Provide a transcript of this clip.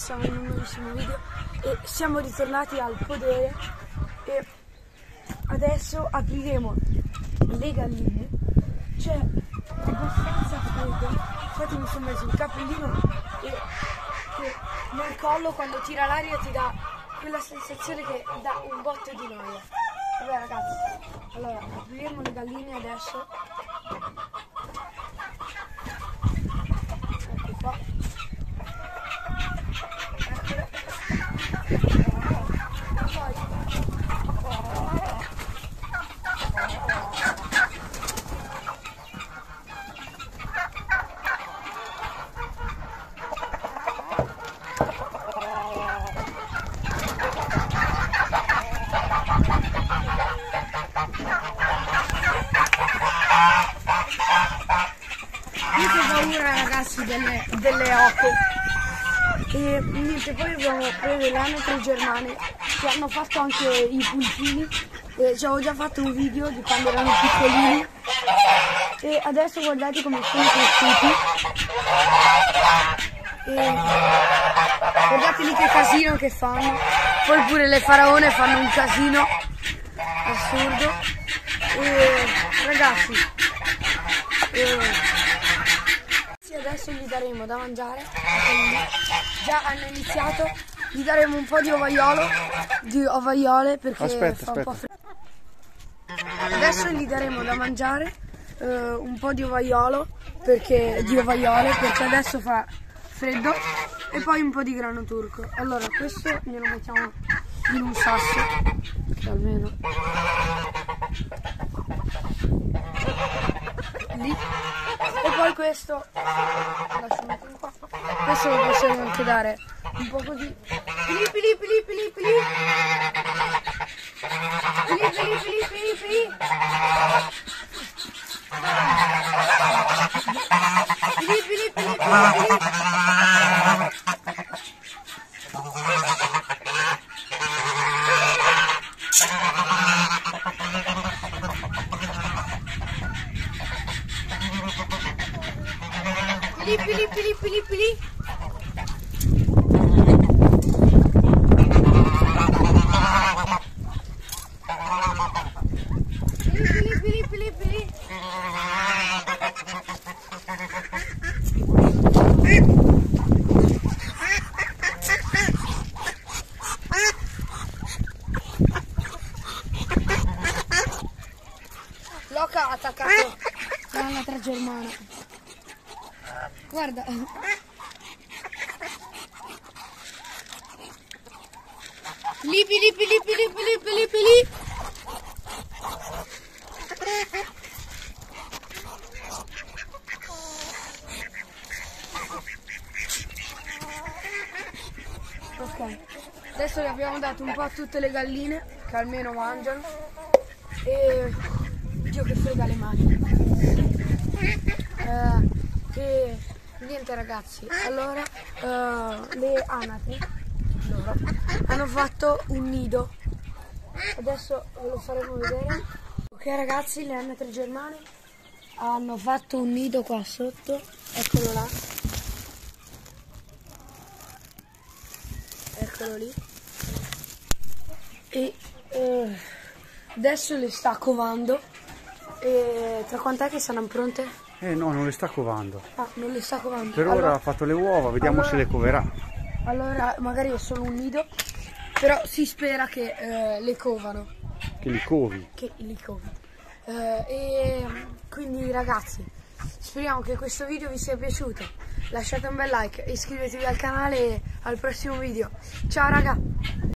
siamo in un nuovissimo video e siamo ritornati al podere e adesso apriremo le galline. C'è abbastanza freddo, infatti mi sono messo il cappellino e che nel collo quando tira l'aria ti dà quella sensazione che dà un botto di noia. Vabbè ragazzi, allora apriremo le galline adesso. Ecco qua. Io ho paura ragazzi delle oche e niente, poi abbiamo preso le anatre germane che hanno fatto anche i pulcini e ci avevo già fatto un video di quando erano piccolini e adesso guardate come sono cresciuti e guardate lì che casino che fanno, poi pure le faraone fanno un casino assurdo e ragazzi adesso gli daremo da mangiare, già hanno iniziato, gli daremo un po' di ovaiole perché fa un po' freddo. Adesso gli daremo da mangiare un po' di ovaiole perché adesso fa freddo e poi un po' di grano turco. Allora questo glielo mettiamo in un sasso, che almeno lì. E poi questo lascio mettere qua. Questo lo possiamo anche dare un po' così. Pili pili pili pili pili. Pili pili pili pili pili. Pili pili pili pili pili. Pili pili pili pili pili. Pili pili pili pili. L'oca ha attaccato l'anatra germana. Guarda. Pili pili pili pili pili pili pili. Ok, adesso gli abbiamo dato un po' a tutte le galline che almeno mangiano e Dio che frega le mani. E niente ragazzi, allora le anatre loro hanno fatto un nido, adesso ve lo faremo vedere. Ok ragazzi, le anatre germane hanno fatto un nido qua sotto, eccolo là, eccolo lì e adesso le sta covando e tra quant'è che saranno pronte? No, non le sta covando. Ah, non le sta covando. Per ora ha fatto le uova, vediamo se le coverà. Allora, magari è solo un nido, però si spera che le covano. Che li covi. Che li covi. E quindi ragazzi, speriamo che questo video vi sia piaciuto. Lasciate un bel like, iscrivetevi al canale e al prossimo video. Ciao raga!